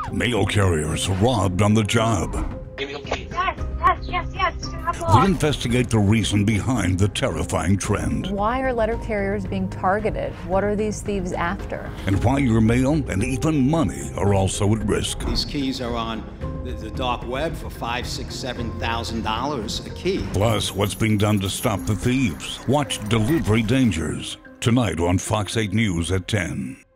Mail carriers robbed on the job. We investigate the reason behind the terrifying trend. Why are letter carriers being targeted? What are these thieves after? And why your mail and even money are also at risk. These keys are on the dark web for $5,000, $6,000, $7,000 a key. Plus, what's being done to stop the thieves. Watch Delivery Dangers tonight on Fox 8 News at 10.